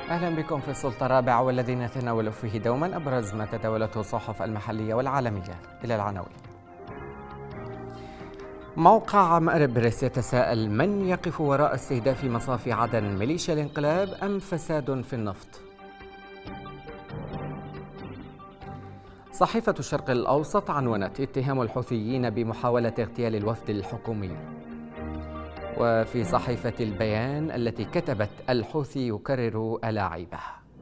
أهلا بكم في السلطة الرابعة والذي نتناول فيه دوما أبرز ما تداولته الصحف المحلية والعالمية. إلى العناوين. موقع مأرب بريس يتساءل: من يقف وراء استهداف مصاف عدن؟ ميليشيا الانقلاب أم فساد في النفط؟ صحيفة الشرق الأوسط عنونت: اتهام الحوثيين بمحاولة اغتيال الوفد الحكومي. وفي صحيفة البيان التي كتبت: الحوثي يكرر ألاعيبه.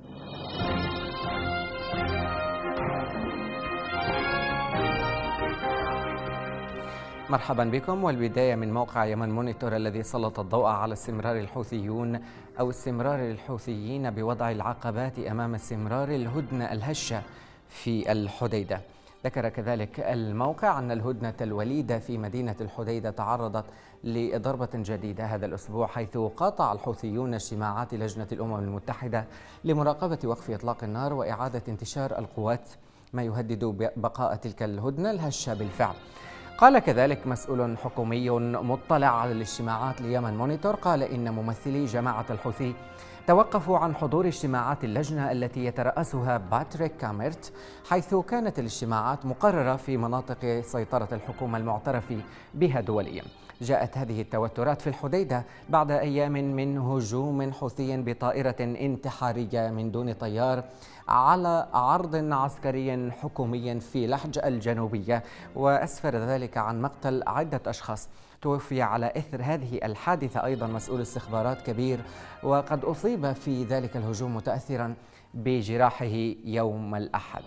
مرحبا بكم، والبداية من موقع يمن مونيتور الذي سلط الضوء على استمرار الحوثيين بوضع العقبات أمام استمرار الهدنة الهشة في الحديدة. ذكر كذلك الموقع أن الهدنة الوليدة في مدينة الحديدة تعرضت لضربة جديدة هذا الأسبوع، حيث قاطع الحوثيون اجتماعات لجنة الأمم المتحدة لمراقبة وقف إطلاق النار وإعادة انتشار القوات، ما يهدد بقاء تلك الهدنة الهشة بالفعل. قال كذلك مسؤول حكومي مطلع على الاجتماعات ليمن مونيتور، قال إن ممثلي جماعة الحوثي توقفوا عن حضور اجتماعات اللجنة التي يترأسها باتريك كاميرت، حيث كانت الاجتماعات مقررة في مناطق سيطرة الحكومة المعترف بها دوليا. جاءت هذه التوترات في الحديدة بعد أيام من هجوم حوثي بطائرة انتحارية من دون طيار على عرض عسكري حكومي في لحج الجنوبية، وأسفر ذلك عن مقتل عدة أشخاص. توفي على إثر هذه الحادثة أيضا مسؤول استخبارات كبير، وقد أصيب في ذلك الهجوم متأثرا بجراحه يوم الأحد.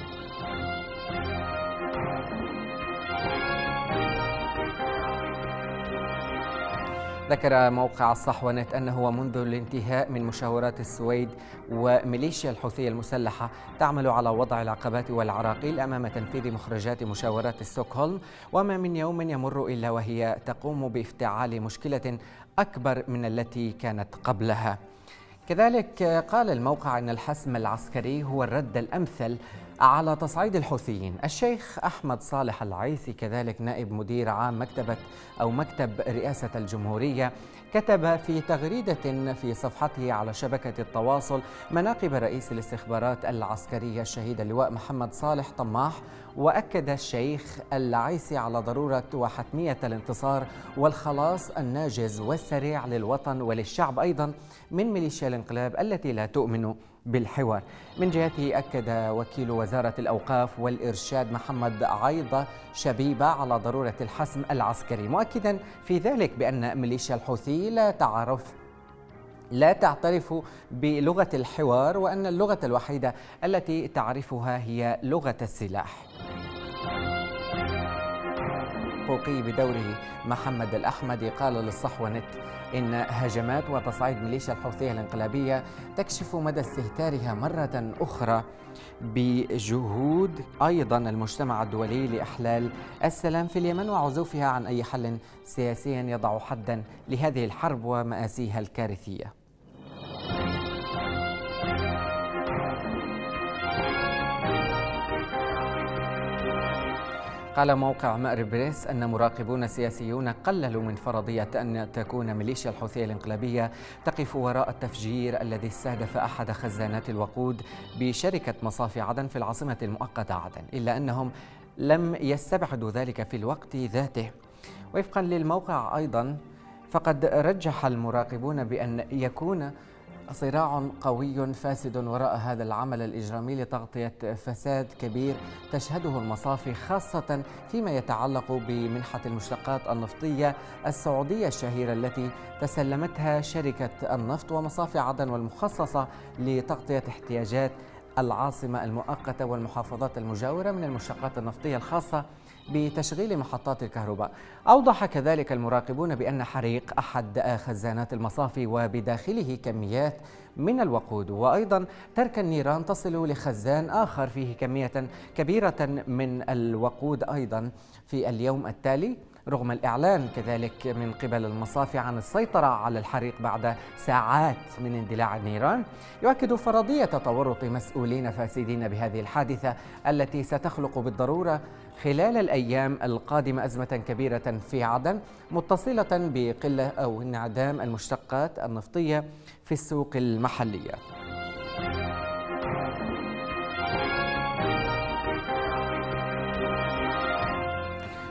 ذكر موقع الصحوة أنه ومنذ الانتهاء من مشاورات السويد وميليشيا الحوثية المسلحة تعمل على وضع العقبات والعراقيل أمام تنفيذ مخرجات مشاورات ستوكهولم، وما من يوم يمر إلا وهي تقوم بافتعال مشكلة أكبر من التي كانت قبلها. كذلك قال الموقع أن الحسم العسكري هو الرد الأمثل على تصعيد الحوثيين. الشيخ أحمد صالح العيسي كذلك نائب مدير عام مكتب رئاسة الجمهورية كتب في تغريدة في صفحته على شبكة التواصل مناقب رئيس الاستخبارات العسكرية الشهيد اللواء محمد صالح طماح، وأكد الشيخ العيسي على ضرورة وحتمية الانتصار والخلاص الناجز والسريع للوطن وللشعب أيضا من ميليشيا الانقلاب التي لا تؤمن بالحوار. من جهته أكد وكيل وزارة الأوقاف والإرشاد محمد عيضة شبيبة على ضرورة الحسم العسكري، مؤكدا في ذلك بأن ميليشيا الحوثي لا تعترف بلغة الحوار، وأن اللغة الوحيدة التي تعرفها هي لغة السلاح. حقوقي بدوره محمد الأحمدي قال للصحوة إن هجمات وتصعيد ميليشيا الحوثية الانقلابية تكشف مدى استهتارها مرة أخرى بجهود أيضا المجتمع الدولي لإحلال السلام في اليمن وعزوفها عن أي حل سياسي يضع حدا لهذه الحرب ومآسيها الكارثية. قال موقع مأرب بريس أن مراقبون سياسيون قللوا من فرضية أن تكون ميليشيا الحوثية الانقلابية تقف وراء التفجير الذي استهدف أحد خزانات الوقود بشركة مصاف عدن في العاصمة المؤقتة عدن، إلا أنهم لم يستبعدوا ذلك في الوقت ذاته. وفقا للموقع أيضا فقد رجح المراقبون بأن يكون صراع قوي فاسد وراء هذا العمل الإجرامي لتغطية فساد كبير تشهده المصافي، خاصة فيما يتعلق بمنحة المشتقات النفطية السعودية الشهيرة التي تسلمتها شركة النفط ومصافي عدن، والمخصصة لتغطية احتياجات العاصمة المؤقتة والمحافظات المجاورة من المشتقات النفطية الخاصة بتشغيل محطات الكهرباء. أوضح كذلك المراقبون بأن حريق أحد خزانات المصافي وبداخله كميات من الوقود، وأيضا ترك النيران تصل لخزان آخر فيه كمية كبيرة من الوقود أيضا في اليوم التالي، رغم الإعلان كذلك من قبل المصافي عن السيطرة على الحريق بعد ساعات من اندلاع النيران. يؤكد فرضية تورط مسؤولين فاسدين بهذه الحادثة التي ستخلق بالضرورة خلال الأيام القادمة أزمة كبيرة في عدن، متصلة بقلة أو انعدام المشتقات النفطية في السوق المحلية.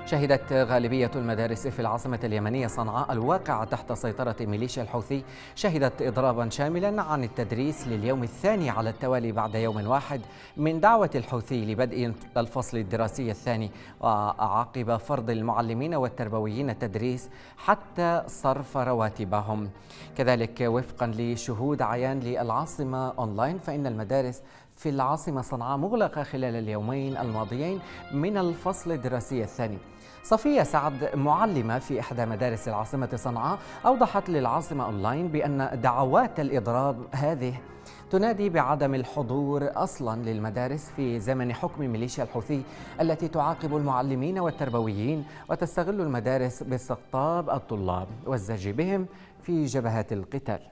شهدت غالبية المدارس في العاصمة اليمنية صنعاء الواقعة تحت سيطرة ميليشيا الحوثي شهدت إضرابا شاملا عن التدريس لليوم الثاني على التوالي بعد يوم واحد من دعوة الحوثي لبدء الفصل الدراسي الثاني، وعقب فرض المعلمين والتربويين التدريس حتى صرف رواتبهم. كذلك وفقا لشهود عيان للعاصمة أونلاين فإن المدارس في العاصمة صنعاء مغلقة خلال اليومين الماضيين من الفصل الدراسي الثاني. صفية سعد معلمة في إحدى مدارس العاصمة صنعاء أوضحت للعاصمة أونلاين بأن دعوات الإضراب هذه تنادي بعدم الحضور أصلا للمدارس في زمن حكم ميليشيا الحوثي التي تعاقب المعلمين والتربويين وتستغل المدارس باستقطاب الطلاب والزج بهم في جبهات القتال.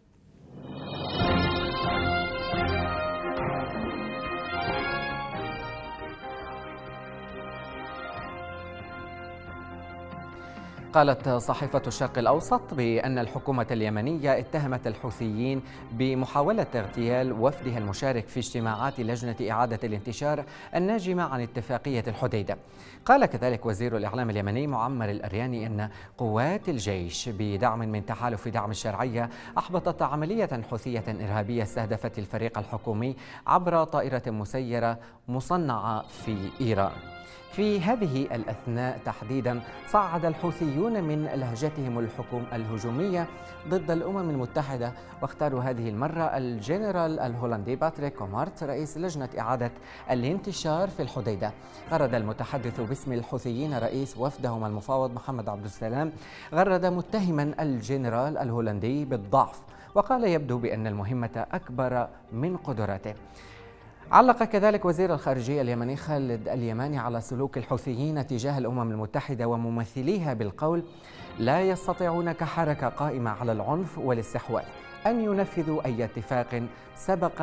قالت صحيفة الشرق الأوسط بأن الحكومة اليمنية اتهمت الحوثيين بمحاولة اغتيال وفدها المشارك في اجتماعات لجنة إعادة الانتشار الناجمة عن اتفاقية الحديدة. قال كذلك وزير الإعلام اليمني معمر الأرياني أن قوات الجيش بدعم من تحالف دعم الشرعية أحبطت عملية حوثية إرهابية استهدفت الفريق الحكومي عبر طائرة مسيرة مصنعة في إيران. في هذه الأثناء تحديدا صعد الحوثيون من لهجتهم الهجومية ضد الأمم المتحدة، واختاروا هذه المرة الجنرال الهولندي باتريك كومارت رئيس لجنة إعادة الانتشار في الحديدة. غرد المتحدث باسم الحوثيين رئيس وفدهم المفاوض محمد عبد السلام غرد متهما الجنرال الهولندي بالضعف، وقال يبدو بأن المهمة أكبر من قدراته. علق كذلك وزير الخارجية اليمني خالد اليماني على سلوك الحوثيين تجاه الأمم المتحدة وممثليها بالقول: لا يستطيعون كحركة قائمة على العنف والاستحواذ أن ينفذوا أي اتفاق سبق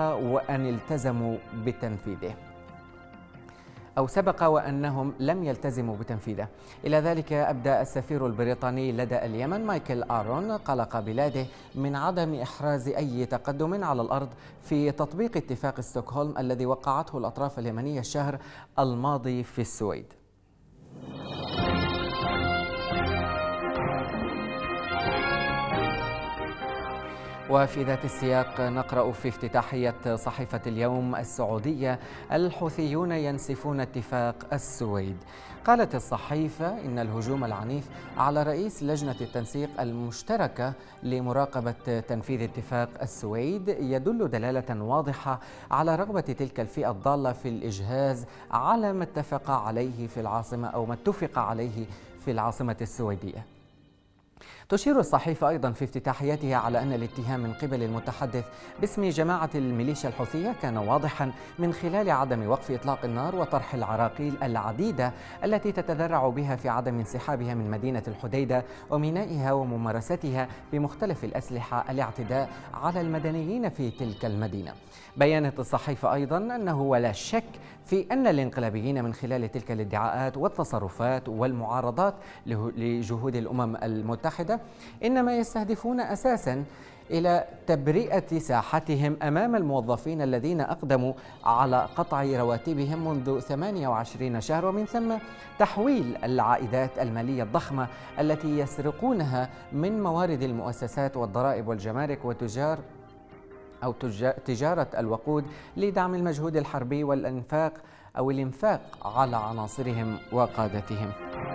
وأنهم لم يلتزموا بتنفيذه. إلى ذلك أبدى السفير البريطاني لدى اليمن مايكل آرون قلق بلاده من عدم إحراز أي تقدم على الأرض في تطبيق اتفاق ستوكهولم الذي وقعته الأطراف اليمنية الشهر الماضي في السويد. وفي ذات السياق نقرأ في افتتاحية صحيفة اليوم السعودية: الحوثيون ينسفون اتفاق السويد. قالت الصحيفة إن الهجوم العنيف على رئيس لجنة التنسيق المشتركة لمراقبة تنفيذ اتفاق السويد يدل دلالة واضحة على رغبة تلك الفئة الضالة في الإجهاز على ما اتفق عليه في العاصمة أو ما اتفق عليه في العاصمة السويدية. تشير الصحيفة أيضا في افتتاحيتها على أن الاتهام من قبل المتحدث باسم جماعة الميليشيا الحوثية كان واضحا من خلال عدم وقف إطلاق النار وطرح العراقيل العديدة التي تتذرع بها في عدم انسحابها من مدينة الحديدة ومينائها وممارستها بمختلف الأسلحة الاعتداء على المدنيين في تلك المدينة. بيانت الصحيفة أيضا أنه ولا شك في أن الانقلابيين من خلال تلك الادعاءات والتصرفات والمعارضات لجهود الأمم المتحدة إنما يستهدفون أساسا إلى تبرئة ساحتهم أمام الموظفين الذين أقدموا على قطع رواتبهم منذ 28 شهر، ومن ثم تحويل العائدات المالية الضخمة التي يسرقونها من موارد المؤسسات والضرائب والجمارك تجارة الوقود لدعم المجهود الحربي والإنفاق على عناصرهم وقادتهم.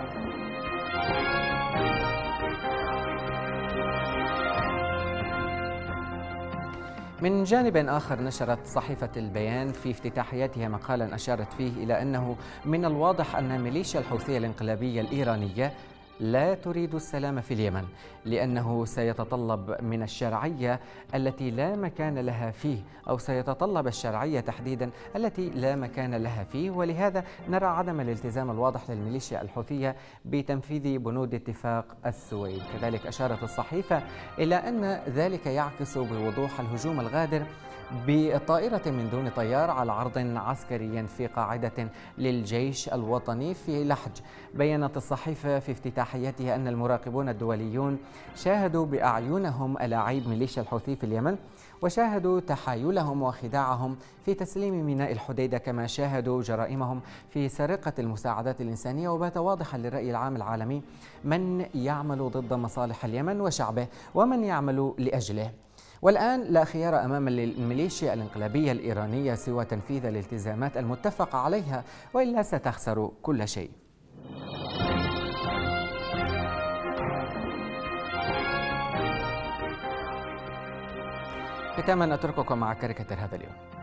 من جانب آخر نشرت صحيفة البيان في افتتاحيتها مقالا أشارت فيه إلى أنه من الواضح أن ميليشيا الحوثية الانقلابية الإيرانية لا تريد السلام في اليمن، لأنه سيتطلب من الشرعية التي لا مكان لها فيه، أو سيتطلب الشرعية تحديدا التي لا مكان لها فيه، ولهذا نرى عدم الالتزام الواضح للميليشيا الحوثية بتنفيذ بنود اتفاق السويد. كذلك أشارت الصحيفة إلى أن ذلك يعكس بوضوح الهجوم الغادر بطائرة من دون طيار على عرض عسكري في قاعدة للجيش الوطني في لحج. بيّنت الصحيفة في افتتاح صلاحيته أن المراقبون الدوليون شاهدوا بأعينهم ألاعيب ميليشيا الحوثي في اليمن، وشاهدوا تحايلهم وخداعهم في تسليم ميناء الحديدة، كما شاهدوا جرائمهم في سرقة المساعدات الإنسانية. وبات واضحا للرأي العام العالمي من يعمل ضد مصالح اليمن وشعبه ومن يعمل لأجله. والآن لا خيار أمام الميليشيا الانقلابية الإيرانية سوى تنفيذ الالتزامات المتفق عليها، وإلا ستخسر كل شيء. ختاما أترككم مع كاريكاتير هذا اليوم.